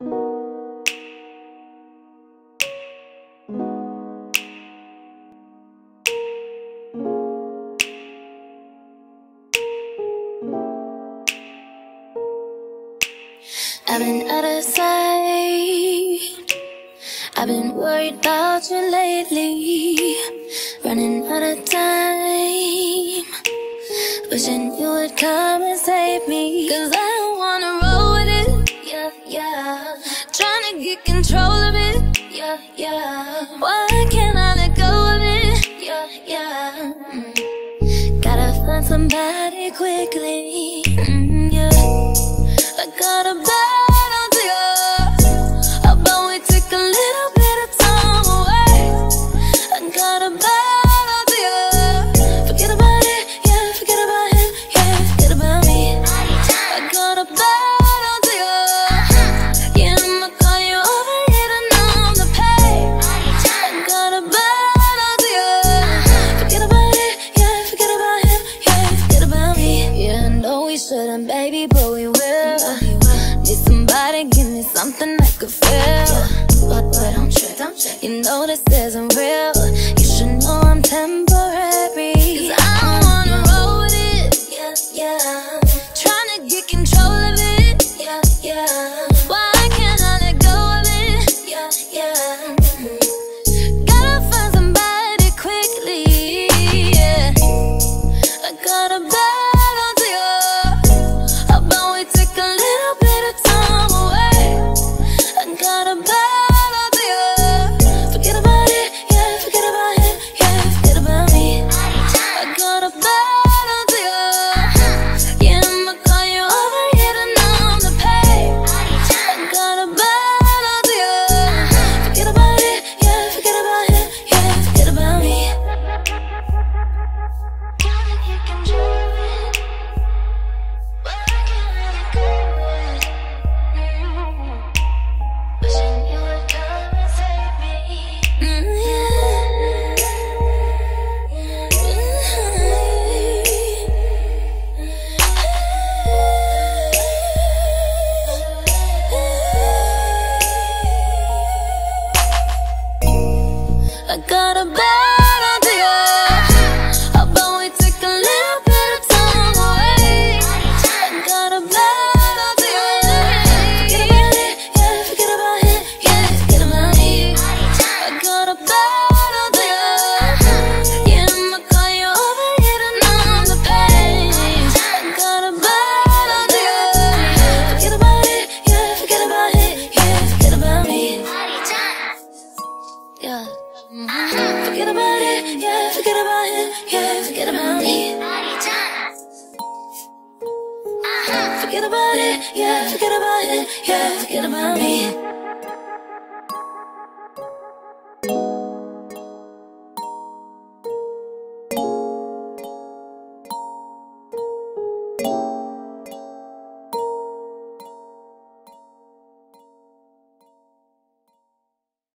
I've been out of sight. I've been worried about you lately, running out of time, wishing you would come and save me. Cause I don't wanna roll with it, yeah, yeah. Trying to get control of it, yeah, yeah. Why can't I let go of it, yeah, yeah. Gotta find somebody quickly, yeah. I got a bad idea about we take a little bit of time away. I got a bad idea. Forget about it, yeah, forget about him, yeah, forget about me. I got a bad idea. Yeah, I'ma call you over here to numb the pain. I got a bad idea. Forget about it, yeah, forget about him, yeah, forget about me. Yeah, I know we shouldn't, baby, but we will. Need somebody, give me something I could feel. But don't trip, you know this isn't real. You should know I'm temporary. Cause I don't wanna roll with it, yeah, yeah. Tryna get control of it, yeah, yeah. Why can't I let go of it, yeah, yeah. Gotta find somebody quickly, yeah. I got a bad idea about we take a little bit of time away. I got a bad idea. Forget about it, yeah, forget about him, yeah, forget about me. I got a bad idea. Yeah, I'ma call you over here to numb the pain. I got a bad idea. Forget about it, yeah, forget about him, yeah, forget about me. Gotta get control of it, but I can't let it go. Wishing you would come and save me. I got a bad idea about we take a little bit of time away. I got a bad idea. Forget about it, yeah, forget about him, yeah, forget about me. I got a bad idea. Yeah, I'ma call you over here to numb the pain. I got a bad idea. Forget about it, yeah, forget about him, yeah, forget about me. Yeah. Forget about it, yeah, forget about him, yeah, forget about me. Forget about it, yeah, forget about him, yeah, forget about me.